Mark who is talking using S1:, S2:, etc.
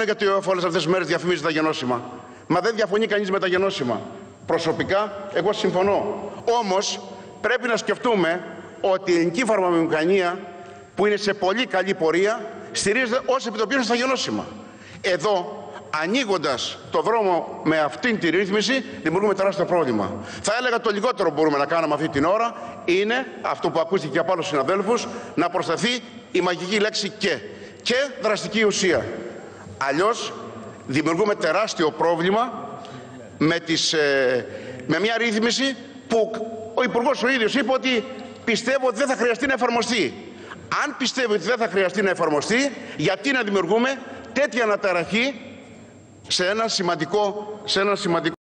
S1: γιατί όλες αυτές τις μέρες διαφημίζει τα γενώσιμα. Μα δεν διαφωνεί κανείς με τα γενώσιμα. Προσωπικά, εγώ συμφωνώ. Όμως, πρέπει να σκεφτούμε ότι η ελληνική φαρμακοβιομηχανία, που είναι σε πολύ καλή πορεία, στηρίζεται ως επιτοπίων στα γενώσιμα. Εδώ, ανοίγοντας το δρόμο με αυτήν τη ρύθμιση, δημιουργούμε τεράστιο πρόβλημα. Θα έλεγα το λιγότερο που μπορούμε να κάνουμε αυτή την ώρα είναι αυτό που ακούστηκε από άλλους συναδέλφους, να προσταθεί η μαγική λέξη και δραστική ουσία. Αλλιώς δημιουργούμε τεράστιο πρόβλημα με μια ρύθμιση που ο Υπουργός ο ίδιος είπε ότι πιστεύω ότι δεν θα χρειαστεί να εφαρμοστεί. Αν πιστεύει ότι δεν θα χρειαστεί να εφαρμοστεί, γιατί να δημιουργούμε τέτοια αναταραχή σε ένα σημαντικό